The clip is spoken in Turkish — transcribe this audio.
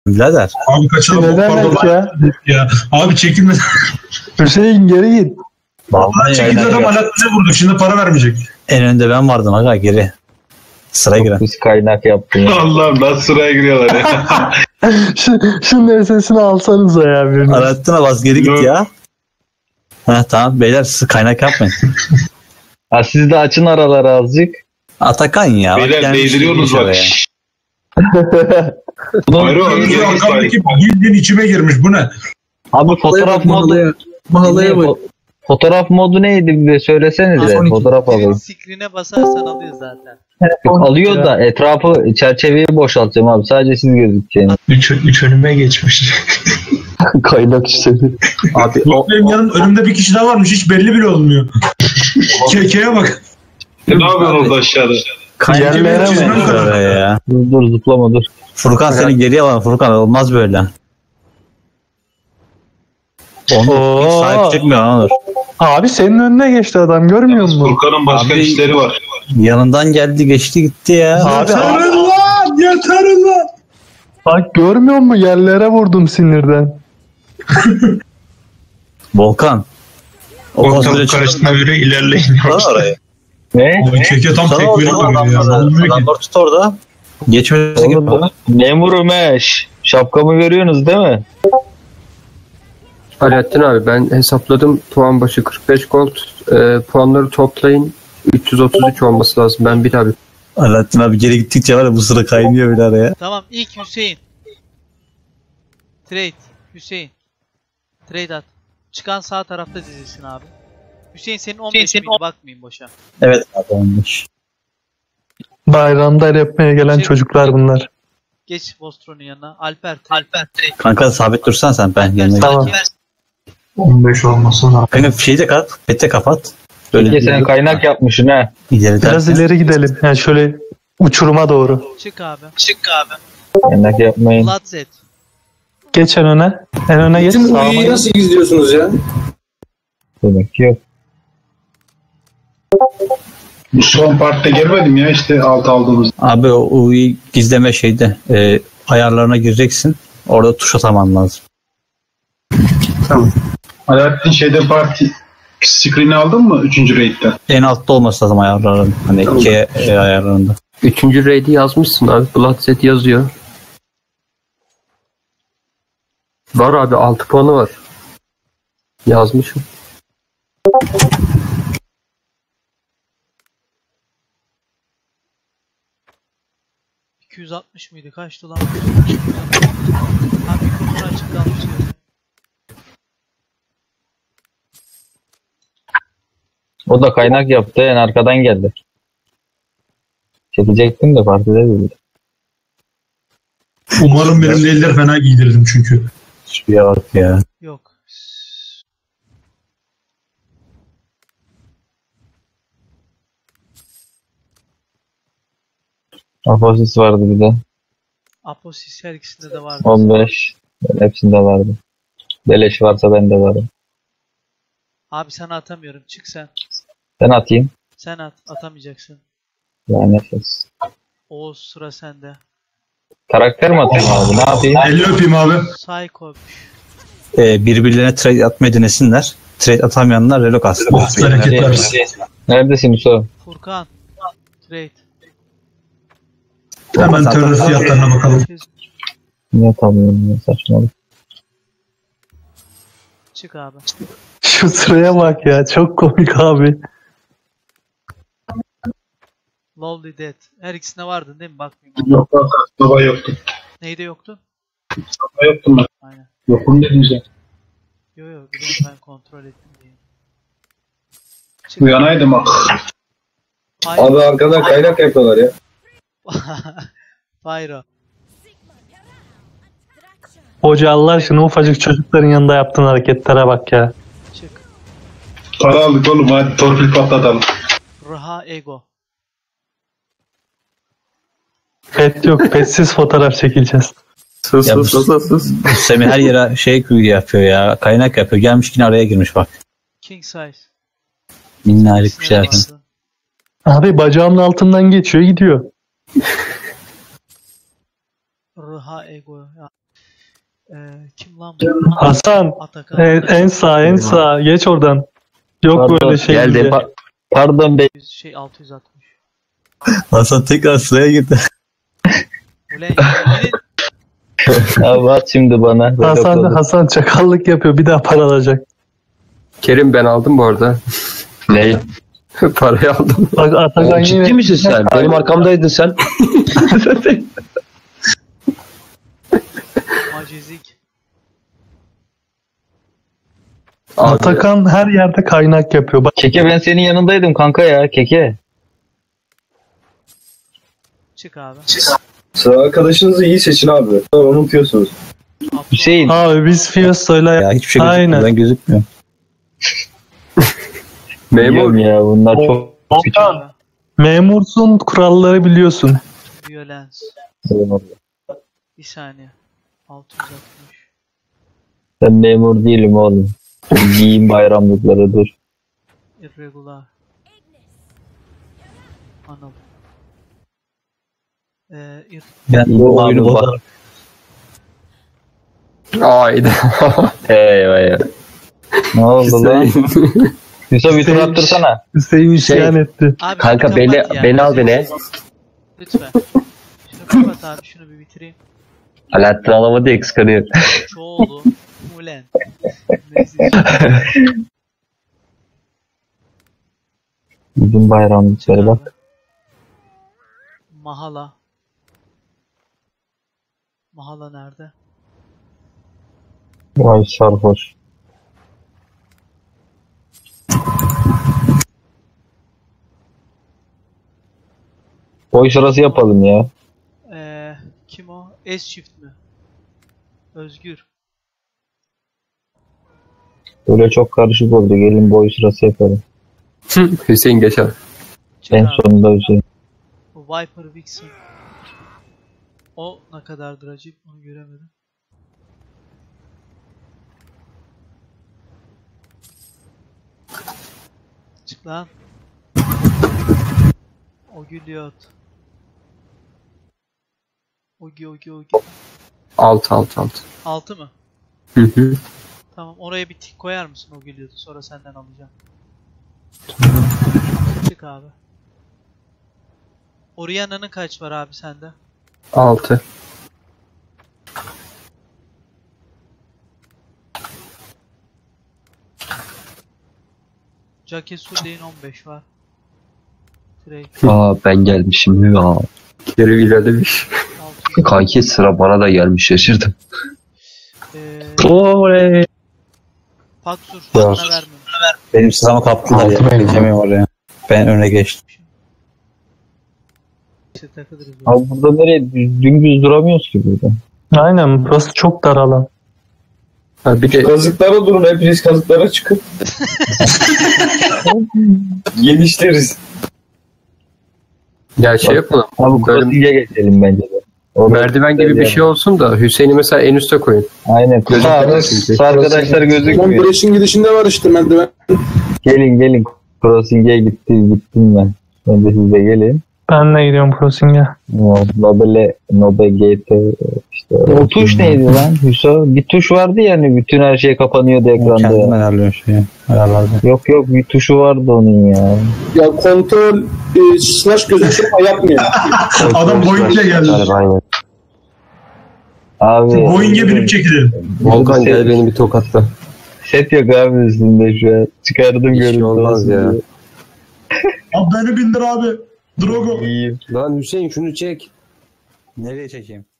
Birader. Abi kaçalım. Ne demek ya? Abi çekilme. Hüseyin geri git. Vallahi çekildi adam Alaaddin'e vurdu. Şimdi para vermeyecek. En önde ben vardım aga geri. Sıraya giren. Biz kaynak yaptın ya. Allah'ım nasıl sıraya giriyorlar ya. Şunun sesini alsanıza ya birini. Alaaddin'e bas geri git ya. Ha tamam beyler siz kaynak yapmayın. Ha, siz de açın araları azıcık. Atakan ya. Beyler değdiriyorsunuz bak. Hayro Önce arkamdaki bildiğin içime girmiş. Bu ne? Abi fotoğraf modu. Mahalaya bak. Fotoğraf modu neydi bir de söylesenize. F12. Fotoğraf alın. Screen'e basarsan alıyor zaten. Alıyor da etrafı çerçeveyi boşaltacağım abi. Sadece siz gözükeceğiniz. 3 önüme geçmiş. Kaynak işleri. Abi o Benim önümde bir kişi daha varmış. Hiç belli bile olmuyor. Kekeye bak. Ne yapıyorsun orada aşağıda? Yerlere çizmem mi? kadar. oraya ya. Dur zıplama dur. Furkan seni geriye al. Furkan olmaz böyle. Onu hiç sahip çıkmıyor Onur. Abi senin önüne geçti adam görmüyor musun? Furkan'ın başka Abi- işleri var. Yanından geldi geçti gitti ya. Abi, Yeter lan! Yeter lan! bak görmüyor musun? Yerlere vurdum sinirden. Volkan. O Ortalık karıştığına göre ilerleyin. oraya. Ne? Abi keke tam Sana tek orada biri duruyor ya. adamları, Olmuyor ki. adamları tut orada. Geçmesi gibi. Oğlum, memurum eş. Şapkamı görüyorsunuz değil mi? Alaaddin abi ben hesapladım. Puan başı 45 gold. Puanları toplayın. 333 olması lazım. Ben bir abi. Alaaddin abi geri gittikçe var ya bu sıra kaynıyor bir araya. Tamam ilk Hüseyin. Trade. Hüseyin. Trade at. Çıkan sağ tarafta dizilsin abi. Hüseyin senin 15 miydi? Bakmayayım boşa. Evet abi olmuş. Bayramda el yapmaya gelen Şey- çocuklar bunlar. Geç Vostron'un yanına. Alper. Trade. Kanka sabit dursan sen ben yanına Tamam. gideyim. 15 olmasın abi. Kanka şeyi de kapat. Pette kapat. Böyle Peki sen kaynak yapmışsın ha. ileri Biraz dersen. ileri gidelim. Yani şöyle uçuruma doğru. Çık abi. Kaynak yapmayın. Blood Z. Geç en öne. En öne geç. Bizim Sağıma uyuyu geç. nasıl gizliyorsunuz ya? Demek ki yok. Bu son partta gelmedim ya işte alt aldığımız. Abi o gizleme şeyde ayarlarına gireceksin. Orada tuş ataman lazım. Alaaddin şeyde parti screen'i aldın mı 3. raid'den? En altta olması lazım ayarların. Hani Tamam. iki ayarlarında. 3. raid'i yazmışsın abi. Blood set yazıyor. Var abi 6 puanı var. Yazmışım. ...260 mıydı? Kaçtı lan? Ha mikrofonu açık kalmış ya. O da kaynak yaptı. En arkadan geldi. Çekecektim de partide değildi. Umarım benim değiller fena giydirdim çünkü. Şuraya bak ya. Yok. Aposis vardı bir de. Aposis her ikisinde de vardı. 15. Hepsinde vardı. Beleş varsa bende varım. Abi sana atamıyorum. Çık sen. Ben atayım. Sen at. Atamayacaksın. Yani nefes. Oğuz sıra sende. Karakter mi atayım abi? Ne yapayım? Elini öpeyim abi. Psycho. Birbirlerine trade atmayı denesinler. Trade atamayanlar relok aslında. Bereket versin. Neredesin Hüso? Furkan. Trade. Hemen terörist fiyatlarına bakalım. Niye atamıyorum ya saçmalık. Çık abi. Şu sıraya bak ya. Çok komik abi. Lovely Dead. Her ikisinde vardın değil mi? Bakmayayım. Yok baba yoktu. Neyde yoktu? Baba yoktum ben. Aynen. Yokum dedim ya. Yo yo. Bir ben kontrol ettim diye. Çık. Uyanaydım bak. Abi arkadan kaynak yapıyorlar ya. Pyro. Hoca Allah aşkına ufacık çocukların yanında yaptığın hareketlere bak ya. Çık. Para aldık oğlum hadi torpil patlatalım. Raha Ego. Pet yok. Petsiz fotoğraf çekileceğiz. Sus Ya sus sus sus. Semih her yere şey yapıyor ya. Kaynak yapıyor. Gelmiş yine araya girmiş bak. King Size. Minnacık bir şey İkisine de yapın. vardın. Abi bacağımın altından geçiyor gidiyor. Raha Ego. Ya. Kim lan bu? Hasan. Atakan. En sağ en sağ. Geç oradan. Yok Pardon, böyle şey. geldi. diye. Pardon bey. 660. Hasan tekrar sıraya girdi. Ulan yürü. Abi at şimdi bana. Hasan çakallık yapıyor. Bir daha para alacak. Kerim ben aldım bu arada. Neyi? Parayı aldım. Bak Atakan Ciddi yine. misin sen? Benim arkamdaydın sen. Macizik. Atakan her yerde kaynak yapıyor. Bak Keke ben senin yanındaydım kanka ya Keke. Çık abi. Sıra arkadaşınızı iyi seçin abi. Sonra unutuyorsunuz. Hüseyin. abi biz Fiosto'yla Ya hiçbir şey Aynen. gözükmüyor. Ben gözükmüyor. Biliyorum ya bunlar çok küçük. Abi. memursun, kuralları biliyorsun. Violence. Bir saniye. 660. Ben memur değilim oğlum. Giyim bayramlıkları dur. Irregular. Anladım. Ben bu Abi oyunu bak. bozarım. Hayda. Eyvah eyvah. Ne oldu lan? Yusuf bir tur attırsana. Hüseyin isyan etti. Abi Kanka şunu beni kapat ya. beni al beni. Lütfen. Şunu kapat abi, şunu bir bitireyim. Alaaddin alamadı ya kıskanıyor. Çoğulu. Ulen. Bizim bayramlıkları bak. Mahala. Mahala nerede? Vay sarhoş. Boy sırası yapalım ya. Kim o? S-Shift mi? Özgür. Böyle çok karışık oldu. Gelin boy sırası yapalım. Hüseyin geçer. Çık En abi. sonunda Hüseyin. Viper Vixen. O ne kadardır acaba? Onu göremedim. Çık lan. Ogiliot. Ogi. 6. 6 mı? Hı hı. Tamam, oraya bir tik koyar mısın Ogiliot'u? Sonra senden alacağım. Çık abi. Orianna'nın kaç var abi sende? 6. Jacques Suley'in 15 var. Drake Aa ben gelmişim ya. Kerim ilerlemiş. 600. Kanki sıra bana da gelmiş şaşırdım. Oley. Paksur bana vermiyorum. Benim sıramı kaptılar ya. Geçemiyorum oraya. Ben öne geçtim. İşte takılırız. Abi burada nereye dümdüz duramıyoruz ki burada. Aynen burası çok dar alan. Ha, bir de Kazıklara durun. Hepiniz kazıklara çıkın. Genişleriz. ya şey yapalım. Abi Böyle crossing'e geçelim bence de. Orada merdiven gibi bir şey olsun da Hüseyin'i mesela en üste koyun. Aynen. Gözükmüyor Sağ çünkü. arkadaşlar Lan gözükmüyor. Breş'in gidişinde var işte merdiven. Gelin. Crossing'e gittim ben. Ben de siz de gelin. Ben de gidiyorum crossing'e. Nobe GT işte. O tuş neydi lan Hüso? Bir tuş vardı ya hani bütün her şey kapanıyordu ekranda. Kendim ayarlıyorum şeyi. Ayarlarda. Yok bir tuşu vardı onun ya. Ya kontrol slash gözüküyor ama yapmıyor. Adam Boeing'le geldi. Aynen. Abi. Boeing'e binip çekilir. Volkan gel beni bir tokatla. Set yok abi üstünde şu an. Çıkardım Hiç görüntü. olmaz ya. Abi beni bindir abi. Drogo. İyiyim. Lan Hüseyin şunu çek. Nereye çekeyim?